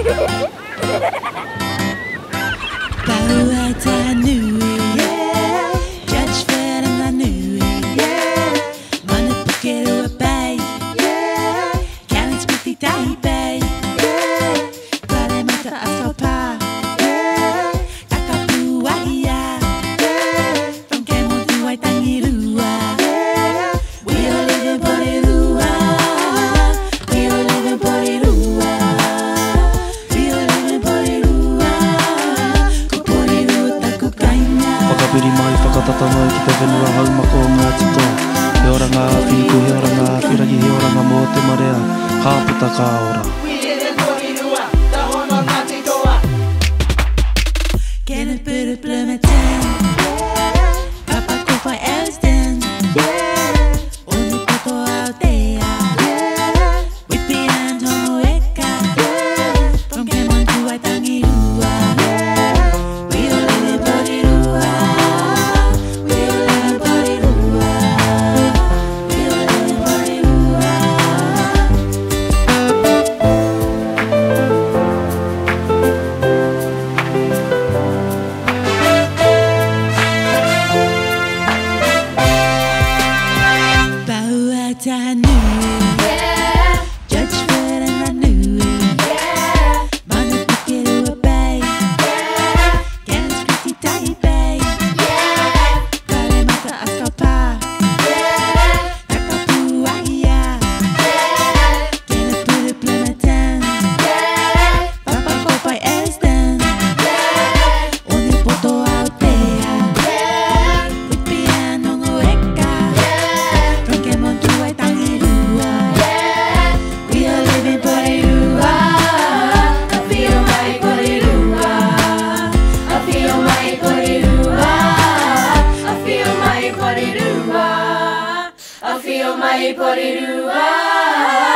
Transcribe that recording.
Pili mai whakatatanga ki te whenua haumako ngā tito. He ora ngā whiku, he ora ngā whiragi, he ora ngā mō te marea, hāputa ka ora. Can it put a bloom at 10? Papa go for Elston. Only people out there. With the hand on the weka. From Kemon to Waitangirua. We all live in Porirua. We all live in Porirua. We all live in Porirua. I feel my Porirua.